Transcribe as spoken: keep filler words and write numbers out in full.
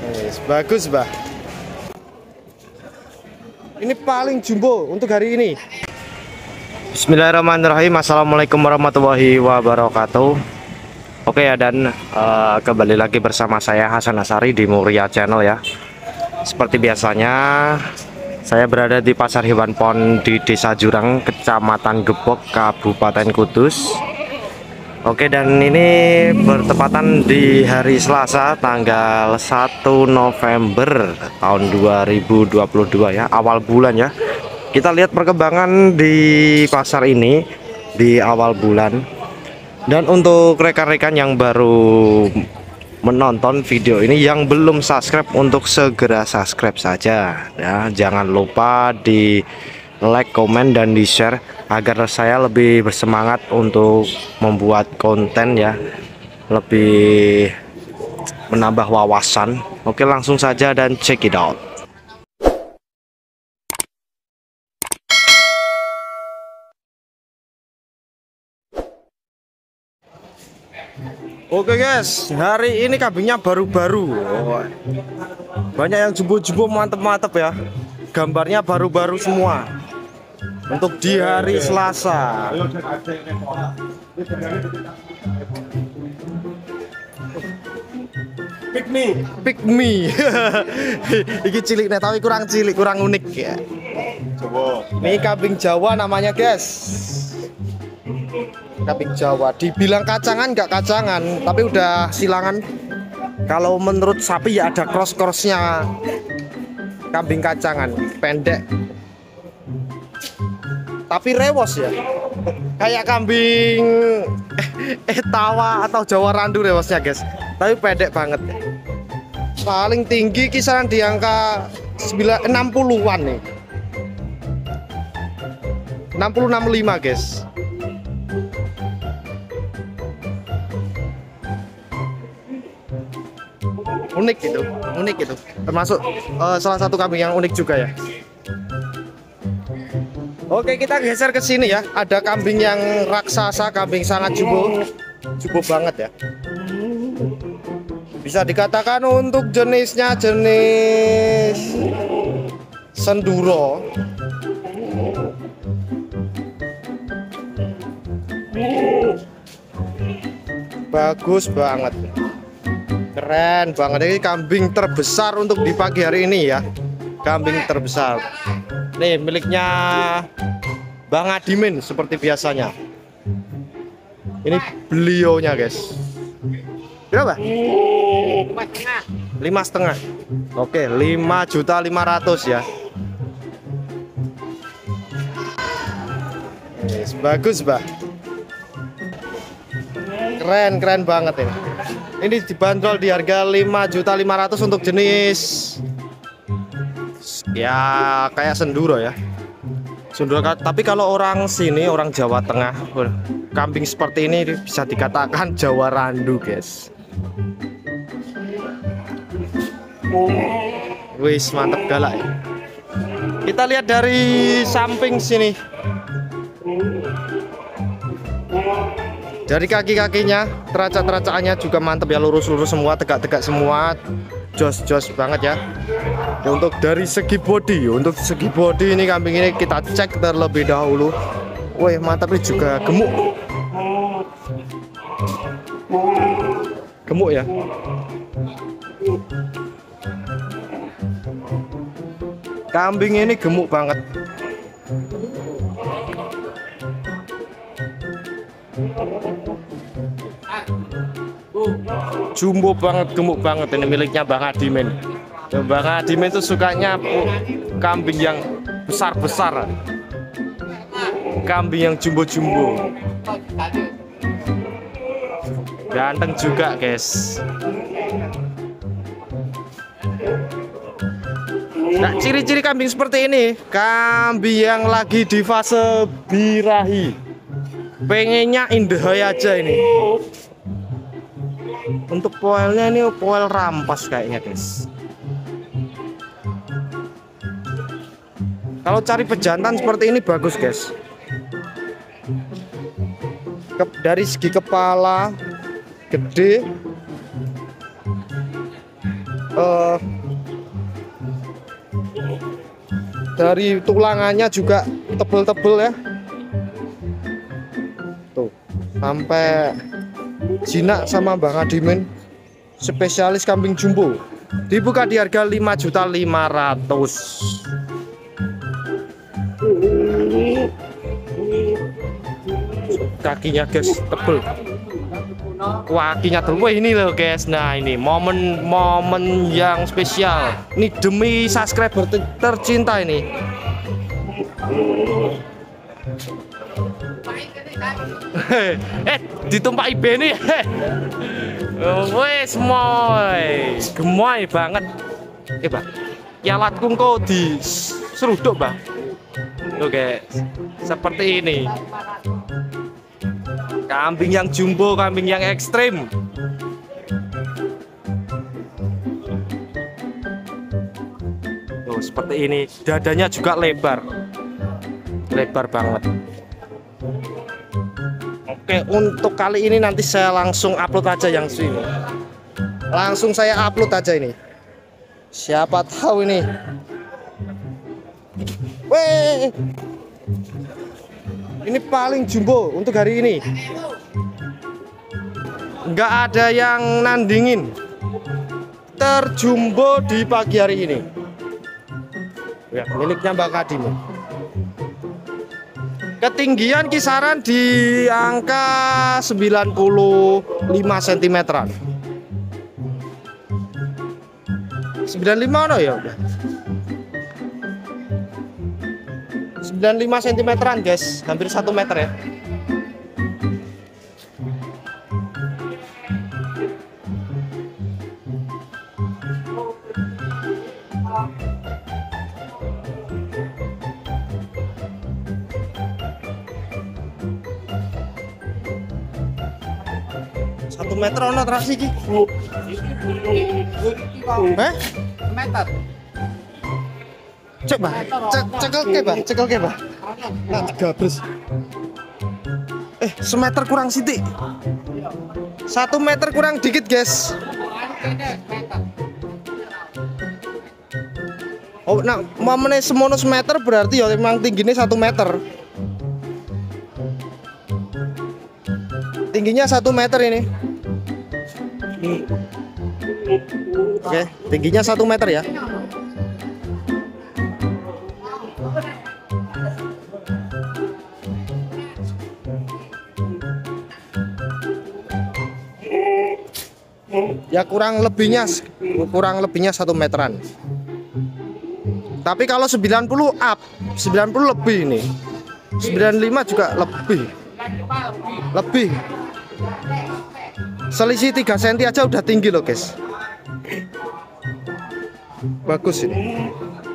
Yes, bagus, Mbah. Ini paling jumbo untuk hari ini. Bismillahirrahmanirrahim. Assalamualaikum warahmatullahi wabarakatuh. Oke ya, dan uh, kembali lagi bersama saya Hasan Asari di Muria Channel ya. Seperti biasanya, saya berada di Pasar Hewan Pon di Desa Jurang, Kecamatan Gebok, Kabupaten Kudus. Oke, dan ini bertepatan di hari Selasa tanggal satu November tahun dua ribu dua puluh dua ya, awal bulan ya. Kita lihat perkembangan di pasar ini di awal bulan. Dan untuk rekan-rekan yang baru menonton video ini, yang belum subscribe, untuk segera subscribe saja ya. Jangan lupa di like, komen, dan di share agar saya lebih bersemangat untuk membuat konten ya, lebih menambah wawasan. Oke, langsung saja dan check it out. Oke guys, hari ini kambingnya baru-baru. Oh, banyak yang jumbo-jumbo, mantep-mantep ya. Gambarnya baru-baru semua untuk di hari Selasa. Pick me, pick me. Iki cilik nih, tapi kurang cilik, kurang unik ya. Coba. Ini kambing Jawa namanya guys. Kambing Jawa. Dibilang kacangan nggak kacangan, tapi udah silangan. Kalau menurut sapi ya ada cross-crossnya. Kambing kacangan, pendek tapi rewos ya, kayak kambing Etawa atau Jawa Randu rewosnya guys, tapi pendek banget. Paling tinggi kisaran di angka enam puluhan nih, enam puluh enam puluh lima guys. Unik gitu, unik gitu, termasuk uh, salah satu kambing yang unik juga ya. Oke, kita geser ke sini ya. Ada kambing yang raksasa, kambing sangat jumbo, jumbo banget ya. Bisa dikatakan untuk jenisnya jenis Senduro. Bagus banget, keren banget. Ini kambing terbesar untuk di pagi hari ini ya. Kambing terbesar. Nih miliknya Bang Adimin seperti biasanya. Ini beliaunya guys. Berapa? Lima setengah. Oke, lima juta lima ratus ya. Yes, bagus bah. Keren keren banget ini. Ini dibanderol di harga lima juta lima ratus untuk jenis ya kayak Senduro ya. Senduro, tapi kalau orang sini, orang Jawa Tengah, kambing seperti ini bisa dikatakan Jawa Randu guys. Wis mantep galak ya. Kita lihat dari samping sini, dari kaki-kakinya, teracak-teracakannya juga mantep ya, lurus-lurus semua, tegak-tegak semua, jos-jos banget ya. Untuk dari segi body, untuk segi body ini kambing ini kita cek terlebih dahulu. Wih, mantapnya juga gemuk, gemuk ya. Kambing ini gemuk banget. Jumbo banget, gemuk banget. Ini miliknya Bang Adimin. Bang Adimin itu sukanya kambing yang besar-besar, kambing yang jumbo-jumbo. Ganteng juga guys. Nah, ciri-ciri kambing seperti ini, kambing yang lagi di fase birahi, pengennya indahai aja ini. Untuk poelnya ini poel rampas kayaknya guys. Kalau cari pejantan seperti ini bagus guys. Ke, dari segi kepala gede, eh, dari tulangannya juga tebel-tebel ya. Tuh, sampai jinak sama Bang Adimin. Spesialis kambing jumbo. Dibuka di harga lima juta lima ratus ribu. Kakinya guys tebel. Kakinya tebel. Wah, ini loh guys. Nah, ini momen-momen yang spesial. Ini demi subscriber ter tercinta ini. Eh, ditumpaki Beni. Wes moy, gemoy banget. Eh, Bang. Ya alatku kok di seruduk, Bang. Oke, seperti ini. Kambing yang jumbo, kambing yang ekstrim. Tuh, seperti ini. Dadanya juga lebar. Lebar banget. Oke, untuk kali ini nanti saya langsung upload aja yang sini. Langsung saya upload aja ini. Siapa tahu ini. Weh. Ini paling jumbo untuk hari ini. Nggak ada yang nandingin. Terjumbo di pagi hari ini. Ya, miliknya Mbak Kadim. Ketinggian kisaran di angka sembilan puluh lima sentimeteran. sembilan puluh lima no ya udah. sembilan puluh lima sentimeteran guys, hampir satu meter ya. Satu meter ono atraksi ki. Eh? Meter. Cek bah, cek cekel ke bah, cekel ke bah. Nah, gabres. Eh, semeter kurang sidik. Satu meter kurang dikit guys. Oh, nah, momennya semono semeter berarti ya memang tingginya satu meter. Tingginya satu meter ini. Oke, tingginya satu meter ya. Ya kurang lebihnya kurang lebihnya satu meteran. Tapi kalau sembilan puluh up, sembilan puluh lebih ini. sembilan puluh lima juga lebih. Lebih. Selisih tiga sentimeter aja udah tinggi loh, guys. Bagus ini.